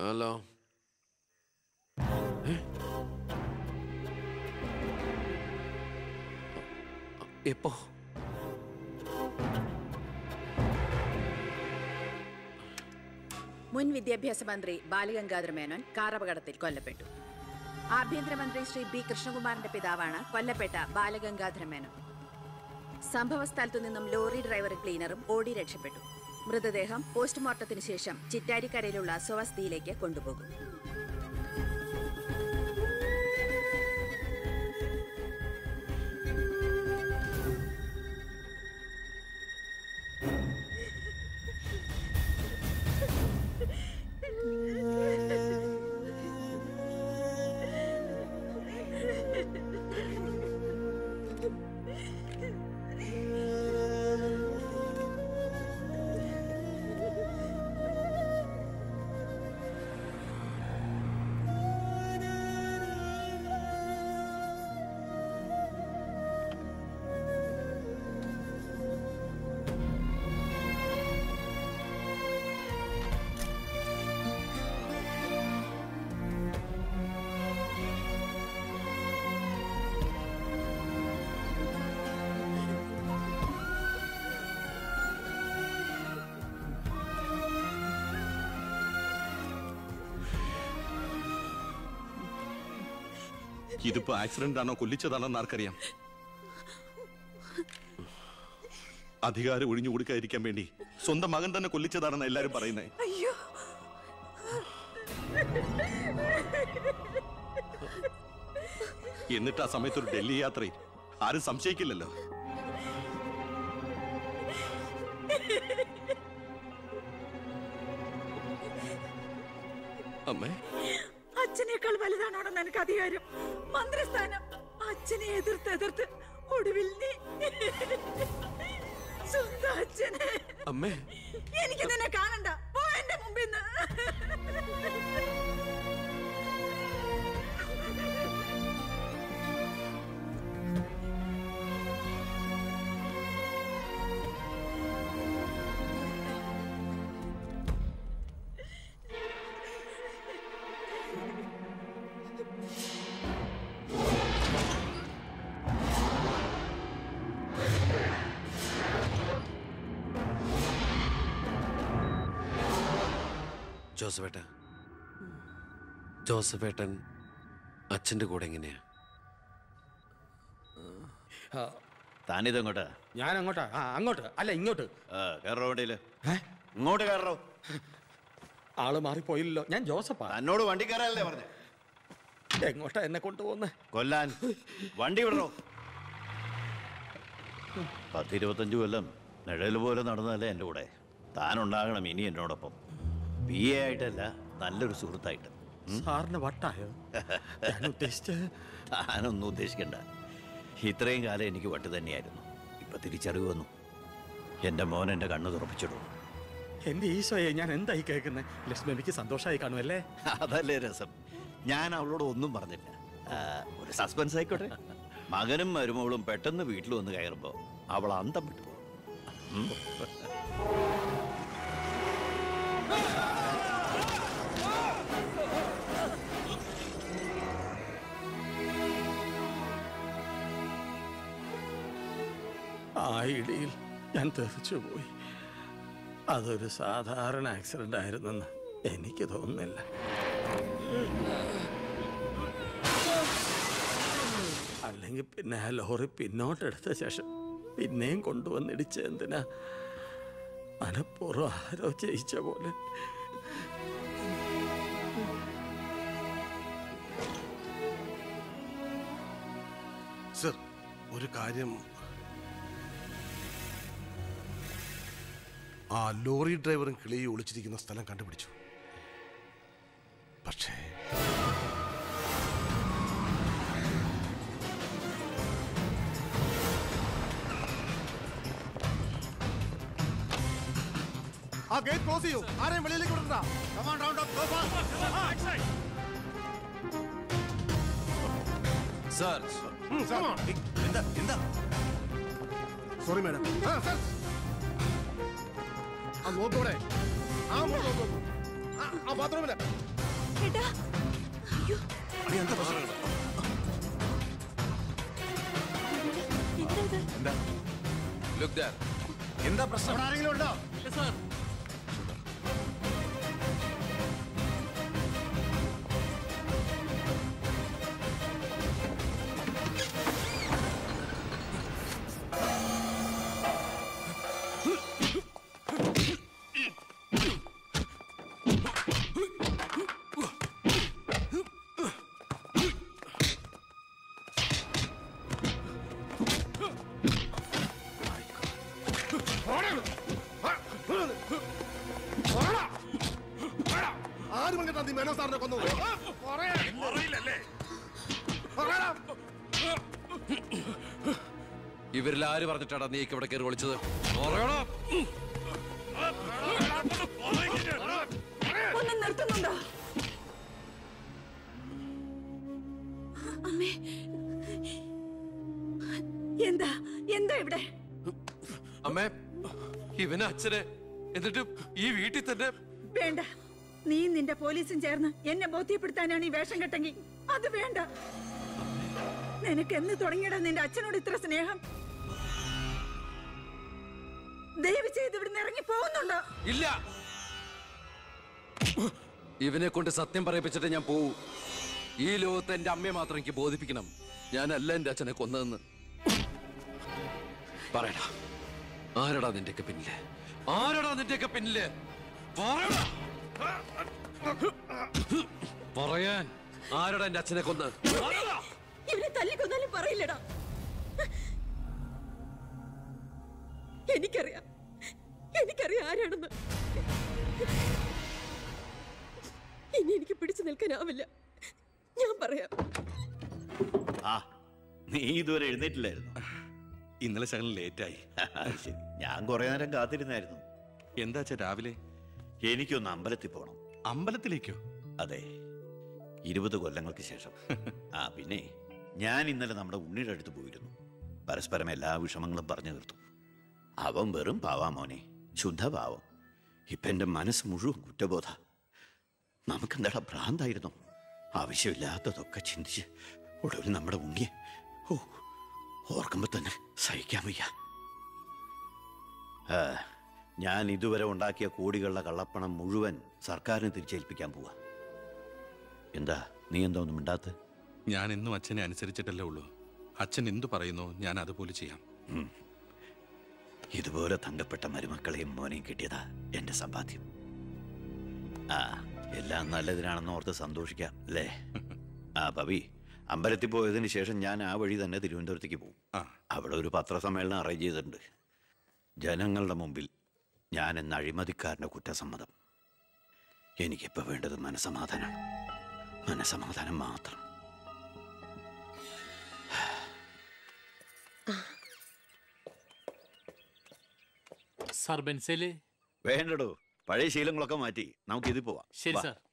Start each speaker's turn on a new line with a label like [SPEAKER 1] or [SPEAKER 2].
[SPEAKER 1] Hello. എപ്പോ?
[SPEAKER 2] മുൻ വിദ്യാഭ്യാസ മന്ത്രി ബാലഗംഗാധര മേനോൻ കാർ അപകടത്തിൽ കൊല്ലപ്പെട്ടു. ആഭ്യന്തരമന്ത്രി ശ്രീ ബി കൃഷ്ണകുമാറിന്റെ പിതാവാണ് കൊല്ലപ്പെട്ട ബാലഗംഗാധര മേനോൻ. സംഭവ സ്ഥലത്തു നിന്നും ലോറി ഡ്രൈവർ ക്ലീനറും ഓടി രക്ഷപ്പെട്ടു. മൃതദേഹം പോസ്റ്റ്മോർട്ടത്തിന് ശേഷം ചിറ്റാരിക്കരയിലുള്ള സ്വവസതിയിലേക്ക് കൊണ്ടുപോകും.
[SPEAKER 3] ഇതിപ്പോ ആക്സിഡന്റ് ആണോ കൊല്ലിച്ചതാണോ ആർക്കറിയാം. അധികാരം ഒഴിഞ്ഞു കൊടുക്കാതിരിക്കാൻ വേണ്ടി സ്വന്തം മകൻ തന്നെ കൊല്ലിച്ചതാണെന്ന് എല്ലാരും പറയുന്നേ.
[SPEAKER 2] അയ്യോ,
[SPEAKER 3] എന്നിട്ട് ആ സമയത്ത് ഒരു ഡൽഹി യാത്രയിൽ ആരും സംശയിക്കില്ലല്ലോ.
[SPEAKER 1] അമ്മേ,
[SPEAKER 2] അച്ഛനേക്കാൾ വലുതാണോടെന്ന് എനിക്ക് അധികാരം, മന്ത്രിസ്ഥാനം. അച്ഛനെ എതിർത്ത് ഒടുവിൽ നീ സ്വന്തം അച്ഛനെ.
[SPEAKER 1] അമ്മേ,
[SPEAKER 2] എനിക്ക് നിന്നെ കാണണ്ട, പോ എന്റെ മുമ്പിൽ നിന്ന്.
[SPEAKER 1] ജോസഫേട്ടൻ അച്ഛന്റെ കൂടെ എങ്ങനെയാ?
[SPEAKER 4] താനിതെങ്ങോട്ടാ?
[SPEAKER 5] ഞാൻ അങ്ങോട്ടാ? അങ്ങോട്ട് അല്ല, ഇങ്ങോട്ട്.
[SPEAKER 4] കയറോ വണ്ടിയില്. ഇങ്ങോട്ട് കയറോ.
[SPEAKER 5] ആള് മാറിപ്പോയില്ലല്ലോ. ഞാൻ ജോസഫാ.
[SPEAKER 4] എന്നോട് വണ്ടി കയറാനല്ലേ പറഞ്ഞേ?
[SPEAKER 5] എങ്ങോട്ടാ എന്നെ കൊണ്ടുപോകുന്നേ?
[SPEAKER 4] കൊല്ലാൻ. വണ്ടി വിടറോ. 10-25 കൊല്ലം നിഴൽ പോലെ നടന്നതല്ലേ എൻ്റെ കൂടെ. താനുണ്ടാകണം ഇനി എന്നോടൊപ്പം. BA ആയിട്ടല്ല, നല്ലൊരു സുഹൃത്തായിട്ട്.
[SPEAKER 5] സാറിന് വട്ടായോ?
[SPEAKER 4] താനൊന്നും ഉദ്ദേശിക്കണ്ട. ഇത്രയും കാലം എനിക്ക് വട്ട് തന്നെയായിരുന്നു. ഇപ്പൊ തിരിച്ചറിവ് വന്നു. എൻ്റെ മോൻ എൻ്റെ കണ്ണ് തുറപ്പിച്ചിടും.
[SPEAKER 5] എന്റെ ഈശോയെ, ഞാൻ എന്തായി കേൾക്കുന്നത്? ലക്ഷ്മി എനിക്ക് സന്തോഷമായി കാണുമല്ലേ?
[SPEAKER 4] അതല്ലേ രസം. ഞാൻ അവളോട് ഒന്നും പറഞ്ഞില്ല. ഒരു സസ്പെൻസ് ആയിക്കോട്ടെ. മകനും മരുമകളും പെട്ടെന്ന് വീട്ടിൽ വന്ന് കയറുമ്പോൾ അവൾ അന്തം വിട്ടു.
[SPEAKER 5] ആ ഇടിയിൽ ഞാൻ തെറിച്ചുപോയി. അതൊരു സാധാരണ ആക്സിഡന്റ് ആയിരുന്നെന്ന് എനിക്ക് തോന്നുന്നില്ല. അല്ലെങ്കിൽ പിന്നെ ആ ലോറി പിന്നോട്ടെടുത്ത ശേഷം പിന്നെയും കൊണ്ടുവന്നിടിച്ച എന്തിനാ? മനഃപൂർവ്വം ആരോ ജയിച്ച പോലെ.
[SPEAKER 6] സർ, ഒരു കാര്യം, ആ ലോറി ഡ്രൈവറും കിളിയും ഒളിച്ചിരിക്കുന്ന സ്ഥലം കണ്ടുപിടിച്ചു. പക്ഷേ ആ ഗേറ്റ് ക്ലോസ് ചെയ്യൂ. ആരെയും വെളിയിലേക്ക് വിടണ്ട. Come on, round up, go fast.
[SPEAKER 1] Sir.
[SPEAKER 6] Come on.
[SPEAKER 4] എന്താ?
[SPEAKER 6] Sorry, madam. Sir. ആ നോക്കോടെ. ആ നോക്കൂ. ആ ബാത്റൂമില്.
[SPEAKER 2] ഏട്ടാ, അയ്യോ,
[SPEAKER 6] അടി, എന്താ പ്രശ്നം?
[SPEAKER 2] എന്താ ഇത്?
[SPEAKER 1] Look that.
[SPEAKER 6] എന്താ പ്രശ്നം? അവിടെ ആരെങ്കിലും ഉണ്ടോ? ആര് പറഞ്ഞിട്ടാ നീ മേനോ സാറിനെ കൊന്നത്?
[SPEAKER 1] ഇവരിൽ ആര് പറഞ്ഞിട്ടാടാ നീ ഇവിടെ കയറി വിളിച്ചത്?
[SPEAKER 2] ഒന്ന് നിർത്തുന്നുണ്ടോ? അമ്മേ, എന്താ എന്താ ഇവിടെ?
[SPEAKER 1] അമ്മേ, ഇവന് അച്ഛനെ, എന്നിട്ട് ഈ വീട്ടിൽ തന്നെ.
[SPEAKER 2] വേണ്ട, നീ നിന്റെ പോലീസും ചേർന്ന് എന്നെ ബോധ്യപ്പെടുത്താനാണ് ഈ വേഷം കെട്ടെങ്കിൽ അത് വേണ്ട. നിനക്ക് എന്ന് തുടങ്ങിയടാ നിന്റെ അച്ഛനോട് ഇത്ര സ്നേഹം? ദയവ് ചെയ്ത് ഇവിടുന്ന് ഇറങ്ങി പോകുന്നുണ്ടോ?
[SPEAKER 1] ഇല്ല, ഇവനെ കൊണ്ട് സത്യം പറയിപ്പിച്ചിട്ട് ഞാൻ പോവൂ. ഈ ലോകത്ത് എന്റെ അമ്മയെ മാത്രം എനിക്ക് ബോധിപ്പിക്കണം ഞാനല്ല എന്റെ അച്ഛനെ കൊന്നതെന്ന്. പറയടാ, ആരടാ നിന്റെയൊക്കെ പിന്നില്? ആരടാ നിന്റെയൊക്കെ പിന്നില്? പറയടാ. പറയാൻ ആരടാ എന്റെ അച്ഛനെ കൊന്ന്?
[SPEAKER 2] ഇവനെ തല്ലിക്കൊന്നാലും പറയില്ലടാ. എനിക്കറിയാം ആരാണെന്ന്. ഇനി എനിക്ക് പിടിച്ചു നിൽക്കാനാവില്ല. ഞാൻ പറയാം.
[SPEAKER 4] ആ, നീ ഇതുവരെ എഴുന്നേറ്റില്ലായിരുന്നു?
[SPEAKER 3] ഇന്നലെ ശകലം ലേറ്റായി.
[SPEAKER 4] ശരി, ഞാൻ കുറെ നേരം കാത്തിരുന്നായിരുന്നു.
[SPEAKER 3] എന്താ രാവിലെ?
[SPEAKER 4] എനിക്കൊന്ന് അമ്പലത്തിൽ പോണം.
[SPEAKER 3] അമ്പലത്തിലേക്കോ?
[SPEAKER 4] അതെ, 20 കൊല്ലങ്ങൾക്ക് ശേഷം. ആ പിന്നെ ഞാൻ ഇന്നലെ നമ്മുടെ ഉണ്ണിയുടെ അടുത്ത് പോയിരുന്നു. പരസ്പരം എല്ലാ വിഷമങ്ങളും പറഞ്ഞു തീർത്തു. അവൻ വെറും പാവാ മോനെ, ശുദ്ധഭാവം. ഇപ്പൊ എന്റെ മനസ്സ് മുഴുവൻ കുറ്റബോധ. നമുക്കെന്താടാ ഭ്രാന്തായിരുന്നു? ആവശ്യമില്ലാത്തതൊക്കെ ചിന്തിച്ച് ഒടുവിൽ നമ്മുടെ ഉണ്ണിയെ ഓർക്കുമ്പോ തന്നെ സഹിക്കാൻ വയ്യ. ഞാൻ ഇതുവരെ ഉണ്ടാക്കിയ കോടികളുടെ കള്ളപ്പണം മുഴുവൻ സർക്കാരിന് തിരിച്ചേൽപ്പിക്കാൻ പോവാ. എന്താ നീ എന്താ ഒന്നും മിണ്ടാത്ത?
[SPEAKER 3] ഞാൻ എന്നും അച്ഛനെ അനുസരിച്ചിട്ടല്ലേ ഉള്ളൂ. അച്ഛൻ എന്തു പറയുന്നോ ഞാൻ അതുപോലെ ചെയ്യാം.
[SPEAKER 4] ഇതുപോലെ തങ്കപ്പെട്ട മരുമക്കളെയും മോനെയും കിട്ടിയതാ എന്റെ സമ്പാദ്യം. ആ, എല്ലാം നല്ലതിനാണെന്ന് ഓർത്ത് സന്തോഷിക്കാം അല്ലേ? ആ പവി, അമ്പലത്തിൽ പോയതിന് ശേഷം ഞാൻ ആ വഴി തന്നെ തിരുവനന്തപുരത്തേക്ക് പോകും. അവിടെ ഒരു പത്രസമ്മേളനം അറേഞ്ച് ചെയ്തിട്ടുണ്ട്. ജനങ്ങളുടെ മുമ്പിൽ ഞാൻ എന്ന അഴിമതിക്കാരൻ്റെ കുറ്റസമ്മതം. എനിക്കിപ്പോൾ വേണ്ടത് മനസമാധാനം. മനസമാധാനം മാത്രം.
[SPEAKER 7] സാർ ബെൻസേല്
[SPEAKER 4] വേണ്ടടോ, പഴയ ശീലങ്ങളൊക്കെ മാറ്റി നമുക്കിത് പോവാം.
[SPEAKER 7] ശരി സാർ.